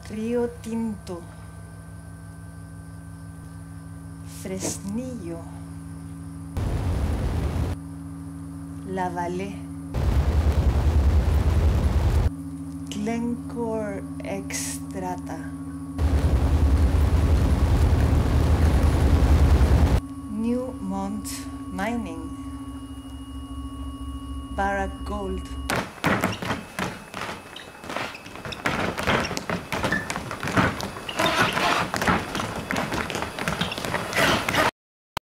Río Tinto, Fresnillo, La Vallee, Glencore Extrata, Newmont Mining, Barrick Gold,